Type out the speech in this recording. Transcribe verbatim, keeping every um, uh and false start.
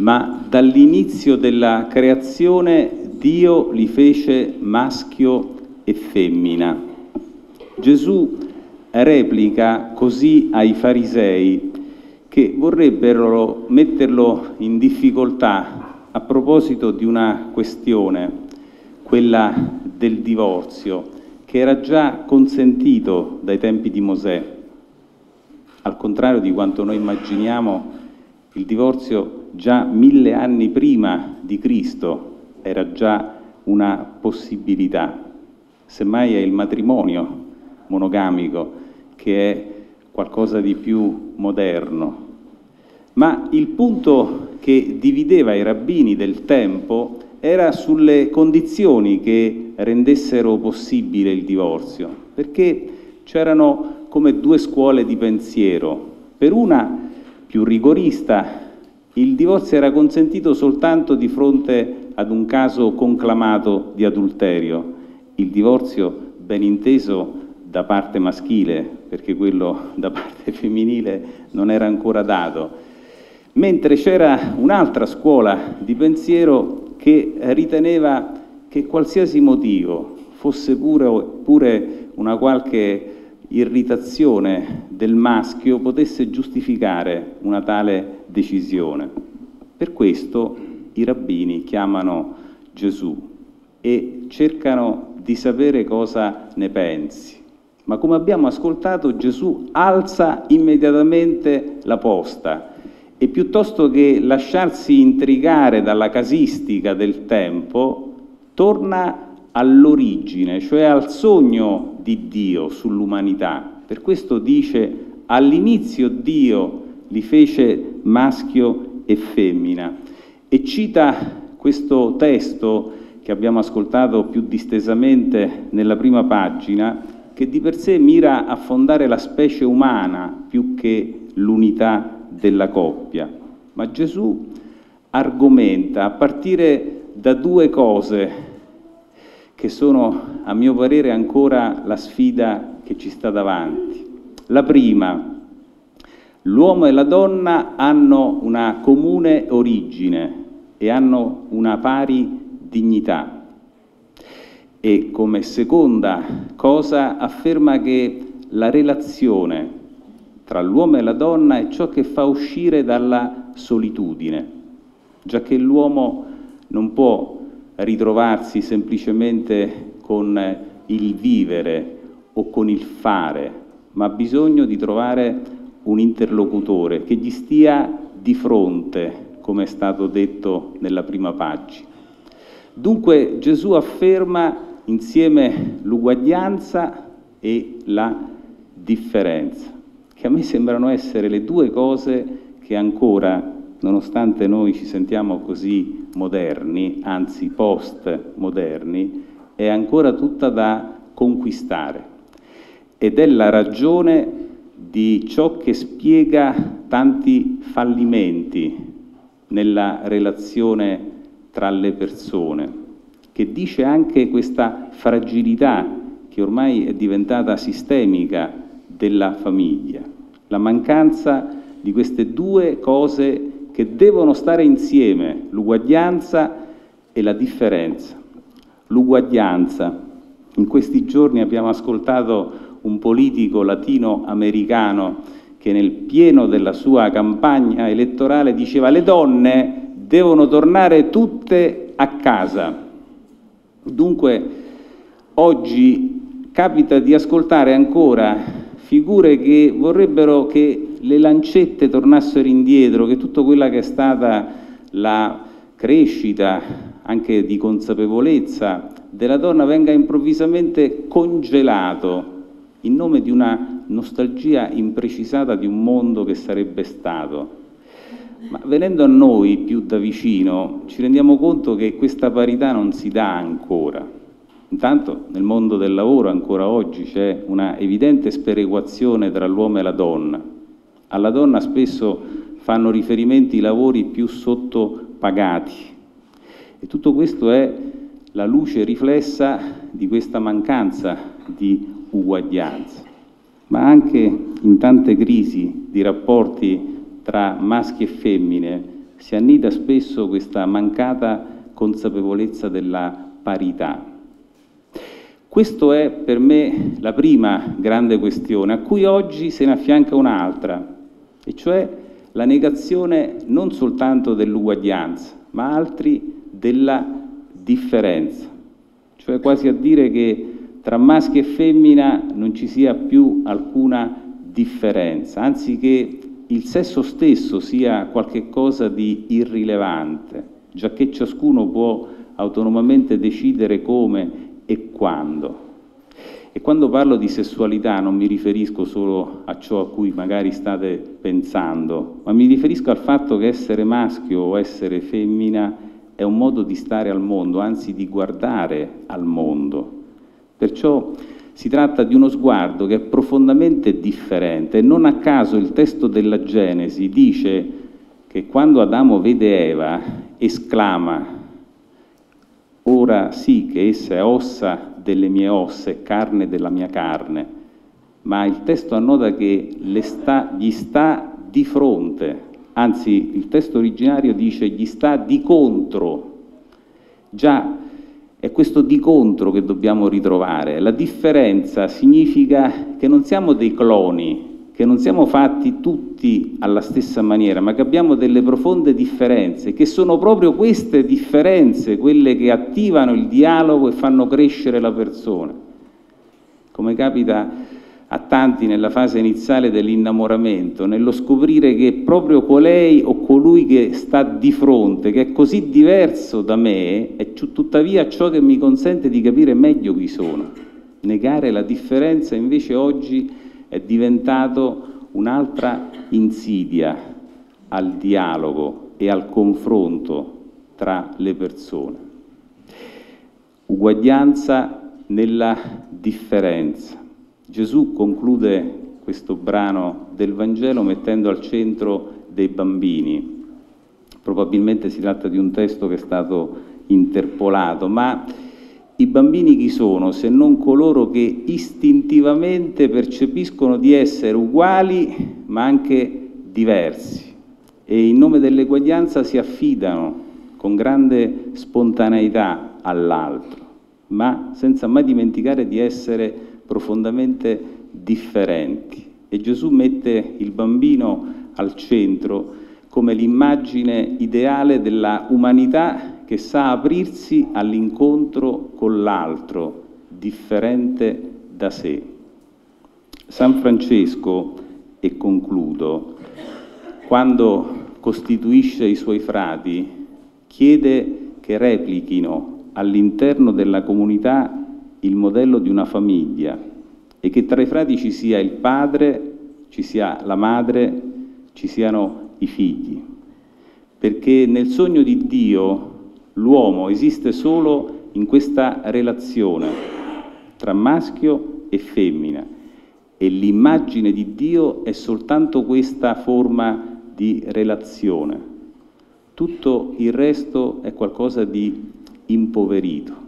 ma dall'inizio della creazione Dio li fece maschio e femmina. Gesù replica così ai farisei che vorrebbero metterlo in difficoltà a proposito di una questione, quella del divorzio, che era già consentito dai tempi di Mosè. Al contrario di quanto noi immaginiamo, il divorzio già mille anni prima di Cristo era già una possibilità. Semmai è il matrimonio monogamico che è qualcosa di più moderno. Ma il punto che divideva i rabbini del tempo era sulle condizioni che rendessero possibile il divorzio, perché c'erano come due scuole di pensiero. Per una, più rigorista, il divorzio era consentito soltanto di fronte ad un caso conclamato di adulterio, il divorzio ben inteso da parte maschile, perché quello da parte femminile non era ancora dato. Mentre c'era un'altra scuola di pensiero che riteneva che qualsiasi motivo, fosse pure, pure una qualche irritazione del maschio, potesse giustificare una tale decisione. Per questo i rabbini chiamano Gesù e cercano di sapere cosa ne pensi. Ma come abbiamo ascoltato, Gesù alza immediatamente la posta e piuttosto che lasciarsi intrigare dalla casistica del tempo, torna all'origine, cioè al sogno di Dio sull'umanità. Per questo dice: all'inizio Dio li fece maschio e femmina. E cita questo testo che abbiamo ascoltato più distesamente nella prima pagina, che di per sé mira a fondare la specie umana più che l'unità della coppia. Ma Gesù argomenta a partire da due cose che sono, a mio parere, ancora la sfida che ci sta davanti. La prima: l'uomo e la donna hanno una comune origine e hanno una pari dignità. E come seconda cosa afferma che la relazione tra l'uomo e la donna è ciò che fa uscire dalla solitudine, giacché l'uomo non può ritrovarsi semplicemente con il vivere o con il fare, ma ha bisogno di trovare un interlocutore che gli stia di fronte, come è stato detto nella prima pagina. Dunque Gesù afferma insieme l'uguaglianza e la differenza, che a me sembrano essere le due cose che ancora, nonostante noi ci sentiamo così moderni, anzi post-moderni, è ancora tutta da conquistare. Ed è la ragione di ciò che spiega tanti fallimenti nella relazione tra le persone, che dice anche questa fragilità che ormai è diventata sistemica della famiglia, la mancanza di queste due cose che devono stare insieme, l'uguaglianza e la differenza. L'uguaglianza. In questi giorni abbiamo ascoltato un politico latinoamericano che nel pieno della sua campagna elettorale diceva: le donne devono tornare tutte a casa. Dunque oggi capita di ascoltare ancora figure che vorrebbero che le lancette tornassero indietro, che tutto quella che è stata la crescita anche di consapevolezza della donna venga improvvisamente congelato in nome di una nostalgia imprecisata di un mondo che sarebbe stato. Ma venendo a noi più da vicino, ci rendiamo conto che questa parità non si dà ancora. Intanto nel mondo del lavoro ancora oggi c'è una evidente sperequazione tra l'uomo e la donna. Alla donna spesso fanno riferimenti i lavori più sottopagati. E tutto questo è la luce riflessa di questa mancanza di uguaglianza. Ma anche in tante crisi di rapporti tra maschi e femmine si annida spesso questa mancata consapevolezza della parità. Questa è per me la prima grande questione, a cui oggi se ne affianca un'altra, e cioè la negazione non soltanto dell'uguaglianza, ma altri della differenza, cioè quasi a dire che tra maschio e femmina non ci sia più alcuna differenza, anzi che il sesso stesso sia qualche cosa di irrilevante, giacché ciascuno può autonomamente decidere come e quando. E quando parlo di sessualità non mi riferisco solo a ciò a cui magari state pensando, ma mi riferisco al fatto che essere maschio o essere femmina è un modo di stare al mondo, anzi di guardare al mondo. Perciò si tratta di uno sguardo che è profondamente differente, e non a caso il testo della Genesi dice che quando Adamo vede Eva esclama: ora sì che essa è ossa delle mie ossa e carne della mia carne, ma il testo annota che le sta, gli sta di fronte, anzi il testo originario dice gli sta di contro. Già, è questo di contro che dobbiamo ritrovare. La differenza significa che non siamo dei cloni, che non siamo fatti tutti alla stessa maniera, ma che abbiamo delle profonde differenze, che sono proprio queste differenze quelle che attivano il dialogo e fanno crescere la persona. Come capita a tanti nella fase iniziale dell'innamoramento, nello scoprire che proprio colei o colui che sta di fronte, che è così diverso da me, è tuttavia ciò che mi consente di capire meglio chi sono. Negare la differenza invece oggi è diventato un'altra insidia al dialogo e al confronto tra le persone. Uguaglianza nella differenza. Gesù conclude questo brano del Vangelo mettendo al centro dei bambini. Probabilmente si tratta di un testo che è stato interpolato, ma i bambini chi sono se non coloro che istintivamente percepiscono di essere uguali ma anche diversi e in nome dell'eguaglianza si affidano con grande spontaneità all'altro, ma senza mai dimenticare di essere profondamente differenti. E Gesù mette il bambino al centro come l'immagine ideale della umanità che sa aprirsi all'incontro con l'altro, differente da sé. San Francesco, e concludo, quando costituisce i suoi frati, chiede che replichino all'interno della comunità il modello di una famiglia e che tra i frati ci sia il padre, ci sia la madre, ci siano i figli. Perché nel sogno di Dio l'uomo esiste solo in questa relazione tra maschio e femmina e l'immagine di Dio è soltanto questa forma di relazione. Tutto il resto è qualcosa di impoverito.